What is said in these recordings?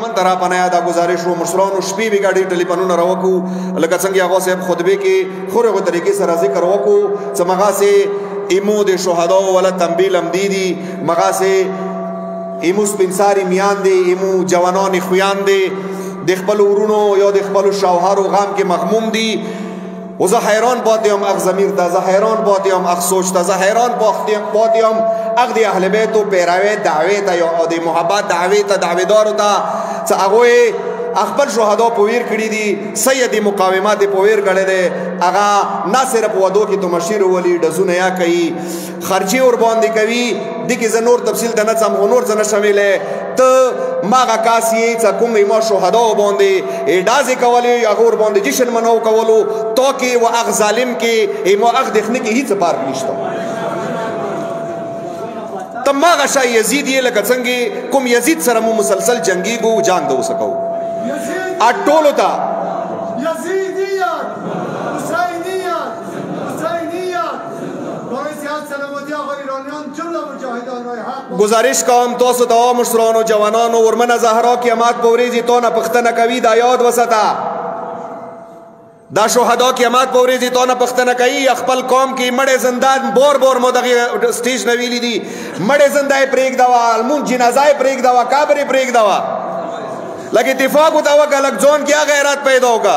من ترا پنایا دا گزارش و مشرانو شپی بھی گاڑی ٹیلیفونونه راوکو لکه څنګه هغه صاحب خطبه کې خورغه طریقې سره ذکر وکو چې مغا سے ایمو د شهدا ولا تنبیل امدیدی مغا سے ایمو سپنساری میان دی ایمو جوانان خویان دی د خپل ورونو یا د خپل شوهر او غام کې مغموم دی و زه حیران پاتیم اغ ضمیر ته زه حیران پاتیم اغ سوچ ته زه حیران پاتیم اغ د اهل بیت او پیروي دعوی ته یا د محبت دعوی ته دعویدار ته چې هغه خپل شهدا په ویر کړی دي سید مقاومت په ویر کړی دی هغه نه صرف ودو کې تو مشیر ولی ډزونه یا کوي خرچي اور باندې کوي د کې زه نور تفصیل د نه سم نور څه نه شاملې ته ماغه کاسي چې کوم ما شهدا باندې اډاز کولې هغه ور باندې جشن منو کولو تو کې و اغ ظالم کې ایمو اغ دخنه کې هیڅ پار نشته تم ماغه شای یزید یې لکه څنګه کوم یزید سره مو مسلسل جنگي گو جان دو سکو اټول ہوتا یزیدیت حسینیت حسینیت باعث سلامتی آقا ایرانیان جمله مجاهدان حق گزارش کوم تاسو ته مشرانو جوانانو ورمنه زهرا قیامت پوریزی تو نه پختنه کوي دا یاد وستا دا شهدا قیامت پوریزی تو نه پختنه کوي خپل قوم کې مړې زندان بور مو دغه سټیج نه ویلي دي مړې زندای پریک دوا المون جنازای پریک دوا قبر پریک دوا لکه اتفاق ہوتا ہوا کہ الگ زون کیا غیرات پیدا ہوگا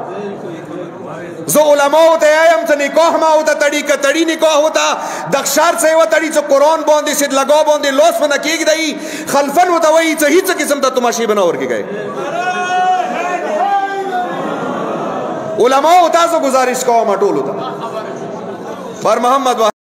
زو علماء ہوتا ہے ہم سے نکاح ما ہوتا تڑی کا تڑی نکاح ہوتا دخشار سے ہوا تڑی سے قرآن باندے سے لگا باندے لوس فنا کیگ دائی خلفن ہوتا وہی سے ہی سے قسم تا تماشی بنا اور کے گئے علماء ہوتا سو گزارش کا مٹول ہوتا پر محمد